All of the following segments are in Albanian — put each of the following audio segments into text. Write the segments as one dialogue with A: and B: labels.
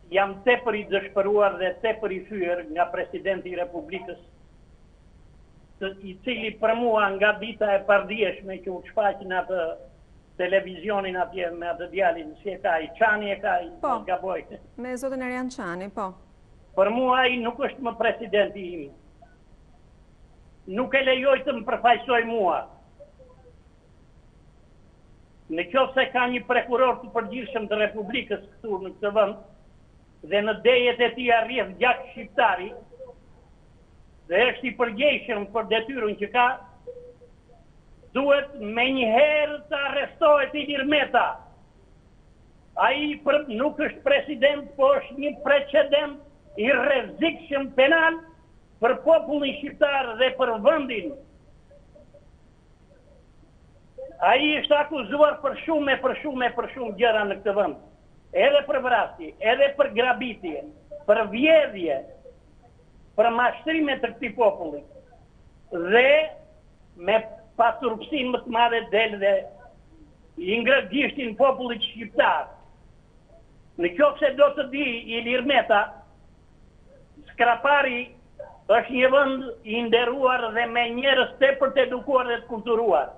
A: jam tepër I dëshpëruar dhe tepër I thyer nga presidenti I Republikës, I cili për mua nga dita e pardijeshme që u shfaq në atë televizionin atje me atë djalin, si e ka I Çani e ka I gaboj.
B: Me zotin Erian Çani, po.
A: Për mua ai nuk është më presidenti im. Nuk e lejoj të më përfaqësoj mua. Në qoftë se ka një prokuror të përgjithshëm të Republikës këtu në këtë vend, dhe në dejet e tij arrjedh gjak shqiptari, dhe është I përgjegjshëm për detyrën që ka, duhet me njëherë të arrestohet Ilir Meta. Ai nuk është president, po është një precedent I rrezikshëm penal për popullin shqiptar dhe për vendin. Ai është akuzuar për shumë gjëra në këtë vend. Edhe për vrasje, edhe për grabitje, për vjedhje, për mashtrime të këtij populli. Dhe me pasurpsinë më të madhe del dhe I ngret gishtin popullit shqiptar. Në qoftë se do të di Ilir Meta, Skrapari është një vend I nderuar dhe me njerëz tepër të edukuar dhe të kulturuar.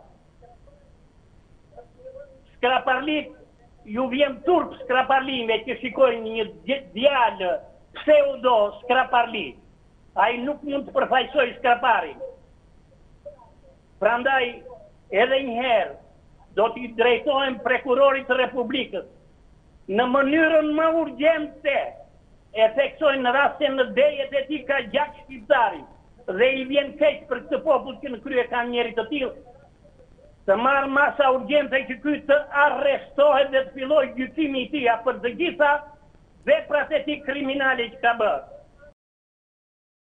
A: Skraparlit, ju vjen turp Skraparlime që shikojnë një djalë pseudo Skraparli. Ai nuk mund të përfaqësoj Skraparin. Prandaj, edhe një herë, do t'i drejtohem prokurorit të Republikës në mënyrën më urgjente e theksojnë në rastin në dejet e tij ka gjak shqiptari dhe I vjen keq për këtë popull që në krye ka njeri të tillë, të marrë masa urgjente që ky të arrestohet dhe të fillojë gjykimi I tij për të gjitha veprat e tij kriminale që ka bërë.